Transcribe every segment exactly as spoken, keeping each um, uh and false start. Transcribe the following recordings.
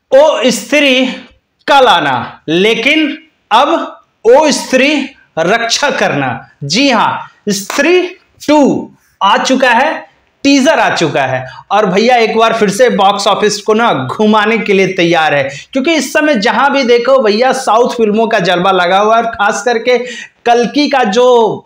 ओ स्त्री कल आना, लेकिन अब ओ स्त्री रक्षा करना। जी हां, स्त्री टू आ चुका है, टीजर आ चुका है और भैया एक बार फिर से बॉक्स ऑफिस को ना घुमाने के लिए तैयार है, क्योंकि इस समय जहां भी देखो भैया साउथ फिल्मों का जलवा लगा हुआ है और खास करके कल्कि का जो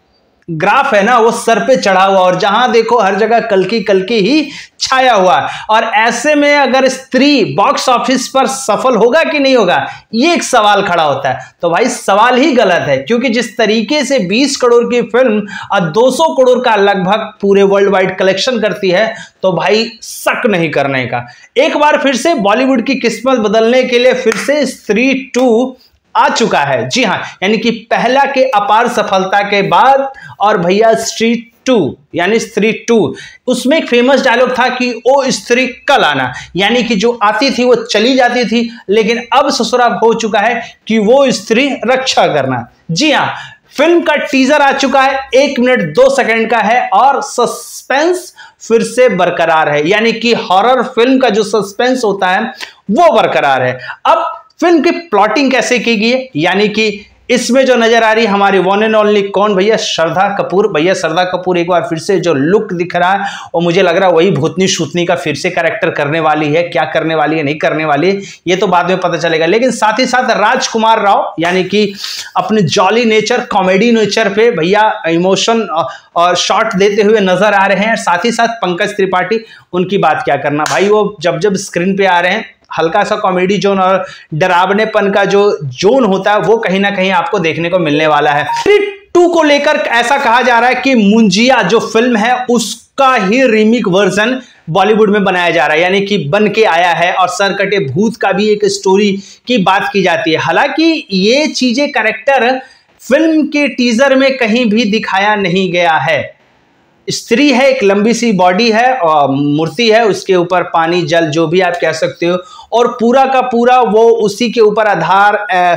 ग्राफ है ना वो सर पे चढ़ा हुआ, और जहां देखो हर जगह कल्कि कल्कि ही छाया हुआ है। और ऐसे में अगर स्त्री बॉक्स ऑफिस पर सफल होगा कि नहीं होगा, ये एक सवाल खड़ा होता है। तो भाई सवाल ही गलत है, क्योंकि जिस तरीके से बीस करोड़ की फिल्म और दो सौ करोड़ का लगभग पूरे वर्ल्ड वाइड कलेक्शन करती है, तो भाई शक नहीं करने का। एक बार फिर से बॉलीवुड की किस्मत बदलने के लिए फिर से स्त्री टू आ चुका है। जी हां, यानी कि पहला के अपार सफलता के बाद और भैया स्त्री टू यानी स्त्री टू, उसमें एक फेमस डायलॉग था कि ओ स्त्री कल आना, यानी कि जो आती थी वो चली जाती थी, लेकिन अब ससुरा हो चुका है कि वो स्त्री रक्षा करना। जी हां, फिल्म का टीजर आ चुका है, एक मिनट दो सेकंड का है और सस्पेंस फिर से बरकरार है, यानी कि हॉरर फिल्म का जो सस्पेंस होता है वो बरकरार है। अब फिल्म की प्लॉटिंग कैसे की गई है, यानी कि इसमें जो नजर आ रही है हमारी वन एंड ओनली कौन भैया, श्रद्धा कपूर। भैया श्रद्धा कपूर एक बार फिर से जो लुक दिख रहा है और मुझे लग रहा है वही भूतनी शूतनी का फिर से कैरेक्टर करने वाली है। क्या करने वाली है नहीं करने वाली है ये तो बाद में पता चलेगा, लेकिन साथ ही साथ राजकुमार राव यानी कि अपने जॉली नेचर कॉमेडी नेचर पे भैया इमोशन और शॉट देते हुए नजर आ रहे हैं। साथ ही साथ पंकज त्रिपाठी, उनकी बात क्या करना भाई, वो जब जब स्क्रीन पे आ रहे हैं हल्का सा कॉमेडी जोन और डरावनेपन का जो जोन होता है वो कहीं ना कहीं आपको देखने को मिलने वाला है। स्त्री टू को लेकर ऐसा कहा जा रहा है कि मुंजिया जो फिल्म है उसका ही रीमेक वर्जन बॉलीवुड में बनाया जा रहा है, यानी कि बन के आया है, और सरकटे भूत का भी एक स्टोरी की बात की जाती है। हालांकि ये चीजें कैरेक्टर फिल्म के टीजर में कहीं भी दिखाया नहीं गया है। स्त्री है, एक लंबी सी बॉडी है और मूर्ति है, उसके ऊपर पानी जल जो भी आप कह सकते हो, और पूरा का पूरा वो उसी के ऊपर आधार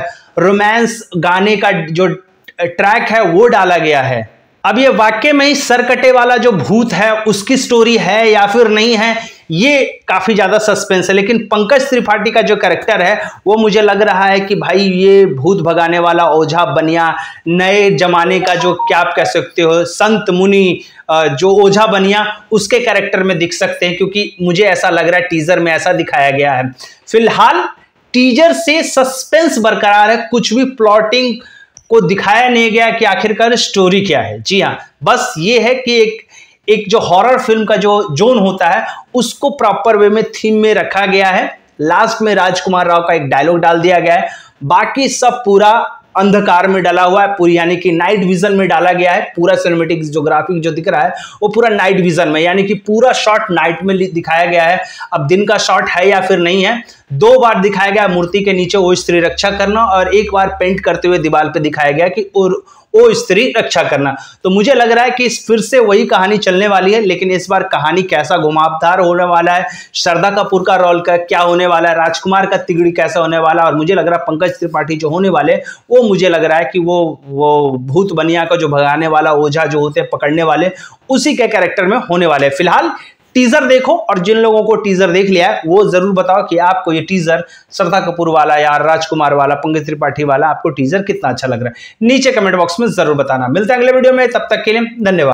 रोमांस गाने का जो ट्रैक है वो डाला गया है। अब ये वाकई में ही सरकटे वाला जो भूत है उसकी स्टोरी है या फिर नहीं है, ये काफी ज्यादा सस्पेंस है। लेकिन पंकज त्रिपाठी का जो कैरेक्टर है वो मुझे लग रहा है कि भाई ये भूत भगाने वाला ओझा बनिया, नए जमाने का जो क्या आप कह सकते हो संत मुनि जो ओझा बनिया, उसके कैरेक्टर में दिख सकते हैं, क्योंकि मुझे ऐसा लग रहा है टीजर में ऐसा दिखाया गया है। फिलहाल टीजर से सस्पेंस बरकरार है, कुछ भी प्लॉटिंग को दिखाया नहीं गया कि आखिरकार स्टोरी क्या है। जी हाँ, बस ये है कि एक एक जो हॉरर फिल्म का जो जोन होता है उसको प्रॉपर वे में थीम में रखा गया है। लास्ट में राजकुमार राव का एक डायलॉग डाल दिया गया है, बाकी सब पूरा अंधकार में डाला हुआ है, पूरी यानी कि नाइट विजन में डाला गया है। पूरा सिनेमैटिक जो ग्राफिक जो दिख रहा है वो पूरा नाइट विजन में, यानी कि पूरा शॉट नाइट में दिखाया गया है। अब दिन का शॉट है या फिर नहीं है, दो बार दिखाया गया मूर्ति के नीचे ओ स्त्री रक्षा करना, और एक बार पेंट करते हुए दीवार पे दिखाया गया कि और ओ स्त्री रक्षा करना। तो मुझे लग रहा है कि फिर से वही कहानी चलने वाली है, लेकिन इस बार कहानी कैसा घुमावदार होने वाला है, श्रद्धा कपूर का रोल का क्या होने वाला है, राजकुमार का तिगड़ी कैसा होने वाला है, और मुझे लग रहा है पंकज त्रिपाठी जो होने वाले वो मुझे लग रहा है कि वो वो भूत बनिया का जो भगाने वाला ओझा जो होते हैं पकड़ने वाले, उसी के कैरेक्टर में होने वाले। फिलहाल टीजर देखो, और जिन लोगों को टीजर देख लिया है वो जरूर बताओ कि आपको ये टीजर श्रद्धा कपूर वाला या राजकुमार वाला पंकज त्रिपाठी वाला आपको टीजर कितना अच्छा लग रहा है, नीचे कमेंट बॉक्स में जरूर बताना। मिलते हैं अगले वीडियो में, तब तक के लिए धन्यवाद।